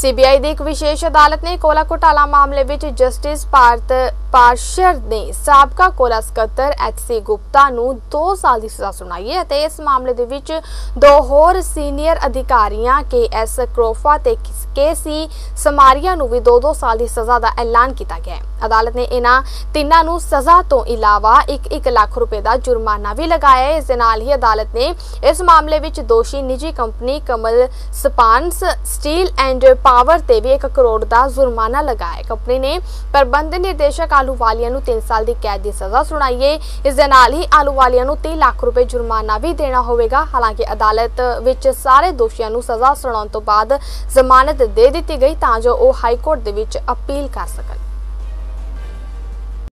CBI की एक विशेष अदालत ने कोला घोटाला मामले में जस्टिस पार्षद ने साबका कोला ਸਕੱਤਰ HC गुप्ता ਨੂੰ 2 साल की सज़ा सुनाई है। इस मामले दे विच 2 होर सीनियर अधिकारियां KS क्रोफा ते KC समारिया ਨੂੰ भी 2-2 साल की सज़ा का ऐलान किया गया है। अदालत ने इन्हां तिन्हां ਨੂੰ सज़ा तो इलावा 1-1 लाख रुपए का जुर्माना भी लगाया है। इस दे नाल ही अदालत ने इस मामले विच दोषी निजी कंपनी Kamal sponge steel and power ते भी 1 करोड़ का जुर्माना लगाया। कंपनी ने प्रबंध निर्देशक आलूवालिया ਨੂੰ 3 साल की कैद की सज़ा सुनाई है। इस दे नाल ही आलूवालिया ਨੂੰ 30 लाख रुपए जुर्माना भी देना होगा। हालांकि अदालत विच सारे दोषियों ਨੂੰ सज़ा सुनाउण तो बाद जमानत दे दी गई तां जो वो हाईकोर्ट दे विच अपील कर सकन।